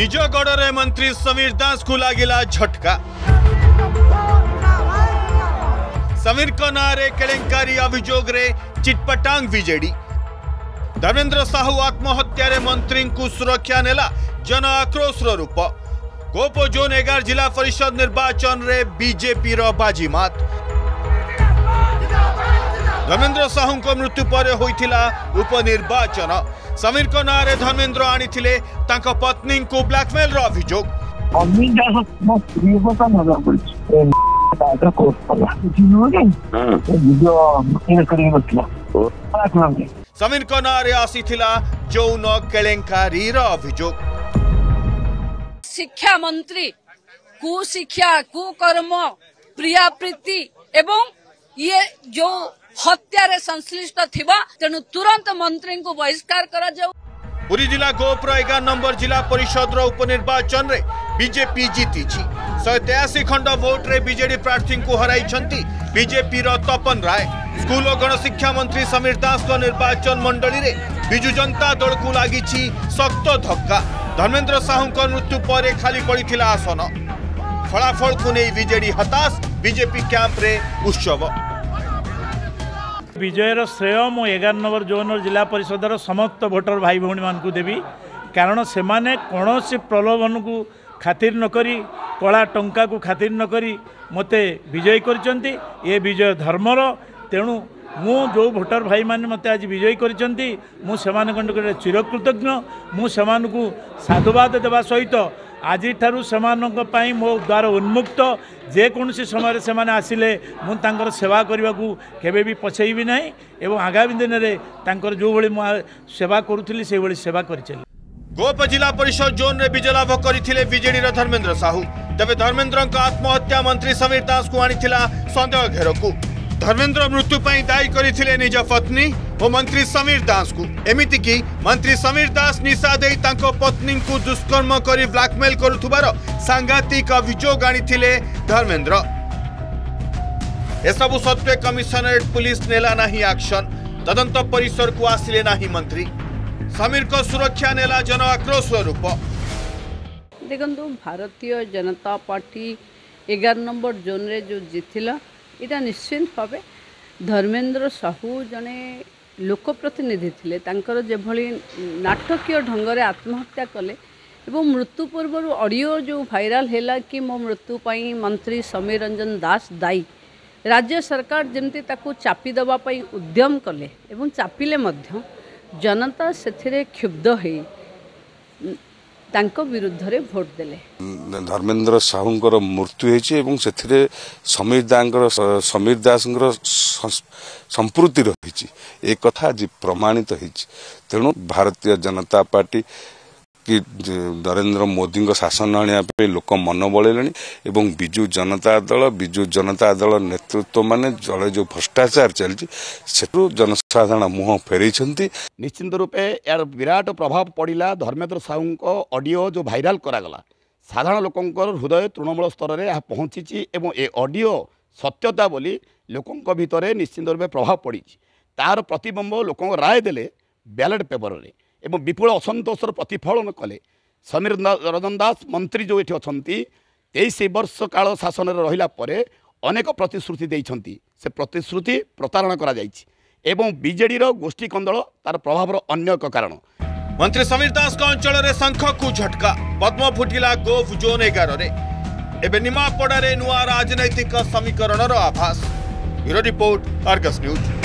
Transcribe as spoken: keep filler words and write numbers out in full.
निज गड़े मंत्री समीर दास को लगिला झटका। समीर को नारे केलेंकारी अभियोग रे चिटपटांग बीजेडी। धर्मेंद्र साहू आत्महत्या रे मंत्री को सुरक्षा नेला जन आक्रोश रूप। गोप जोन एगार जिला परिषद निर्वाचन रे बीजेपी रो बाजीमात। धर्मेंद्र साहू को मृत्यु पर होइथिला उपनिर्वाचन। समीर को नारे धर्मेंद्र आनिथिले तांको पत्नी को ब्लैकमेल रो अभियोग। समीर को नारे आसीथिला जौन केलेंकारी रो अभियोग। शिक्षा मंत्री कुशिक्षा कुकर्म प्रिया प्रीति एवं ये जो हत्या रे संश्लिष्ट थिबा तेनु तुरंत मंत्री को बहिष्कार करा जाऊ। पुरी जिला गोपर एगार नंबर जिला परिषद रो उपनिर्वाचन रे बीजेपी जीती छी। सौ तेयासी खंड वोट रे बीजेडी प्रार्थी को हराई छंती बीजेपी रो तपन राय। स्कूल और गणशिक्षा मंत्री समीर दास को निर्वाचन मंडली रे बिजु जनता दल को लागि छी सख्त धक्का। धर्मेंद्र साहू को मृत्यु पर खाली पड़ीथिला आसन। फलाफल को नहीं बीजेडी हताश। बीजेपी कैंप रे उत्सव। विजयर श्रेय मो एगार नंबर जोन जिला परिषदर समस्त भोटर भाई भौणी मान को देवी। कारण से माने कौन से प्रलोभन को खातिर न करी कला टंका को खातिर न करी मते विजय करचंती। ये विजय धर्मर। तेणु मु जो भोटर भाई माने मते आज विजय करचंती मु सेमान कंडे चिरकृतज्ञ। मु सेमान को साधुवाद देवा सहित आज ठारू सेमानक पई मो द्वार उन्मुक्त। जे कोनसी समय से माने आसिले मु तांकर सेवा करने को केबे भी पछेइबी नहीं एवं आगामी दिन रे तांकर जो भली सेवा करूथिली से भली सेवा करि चली। गोप जिला परिषद जोन रे विजय लाभ करथिले बीजेडी रा धर्मेंद्र साहू। तबे धर्मेंद्र का आत्महत्या मंत्री समीर दास को आनिथिला संदेह घेरकू। धर्मेंद्र मृत्यु पई दायी करथिले निज पत्नी और मंत्री समीर दास को। एमिति की मंत्री समीर दास निशा देई तांको पत्नी को दुष्कर्म करी ब्लैकमेल करुथुबार सांघातिक अभियोग आनिथिले धर्मेंद्र। एसबु सत्वे कमिशनरेट पुलिस नेला नहीं एक्शन। तदंत परिसर को आसिले नहीं मंत्री। समीर को सुरक्षा नेला जन आक्रोश रूप। देखो भारतीय जनता पार्टी एगार नंबर जोन रे जो जीतिला इटा निश्चित भाव धर्मेंद्र साहू जने लोकप्रतिनिधि थिले। तांकर जेभली नाटकीय ढंगरे आत्महत्या कले एवं मृत्यु पूर्व ऑडियो जो भाइराल हैला कि मो मृत्यु पाई मंत्री समीर रंजन दास दायी। राज्य सरकार जमती ताकू चापी दबा पाई उद्यम कले एवं चापिले मध्य जनता सेथिरे क्षुब्ध है तांको विरुद्ध रे भोट देले। धर्मेंद्र साहूंकर मृत्यु होइछि एवं सेथिरे समीर दांकर समीर दासंकर संपूर्ति रहिछि एक कथा आज प्रमाणित होइछि। तेणु भारतीय जनता पार्टी कि नरेंद्र मोदी को शासन आने लोक मन बड़े एवं बिजु जनता दल बिजु जनता दल नेतृत्व माने जड़े जो भ्रष्टाचार चलती जनसाधारण मुह फेर निश्चिंत रूपे यार विराट प्रभाव पड़ा। धर्मेंद्र साहू को ऑडियो जो भाइराल करागला साधारण लोकंकर हृदय तृणमूल स्तर में पहुंची एवं ए ऑडियो सत्यता बोली लोकों भितर निश्चिंत रूपे प्रभाव पड़ी। तार प्रतिबिंब लोक राय देले बैलेट पेपर रे एवं विपुल असंतोषर प्रतिफलन कले। समीर रंजन दास मंत्री जो ये अच्छा तेईस वर्ष काल शासन रहिला परे अनेक प्रतिश्रुति देइछंती। से प्रतिश्रुति प्रतारण करा जाइछि एवं बीजेडी रो गोष्ठी कंदल तार प्रभाव अन्य एक कारण। मंत्री समीर दास का अंचल रे शंख को झटका। पद्म फुटिला गोफ जोन एगार रे एबे निमापड़ा रे नुआ राजनैतिक समीकरण रो आभास। Bureau report Argus news.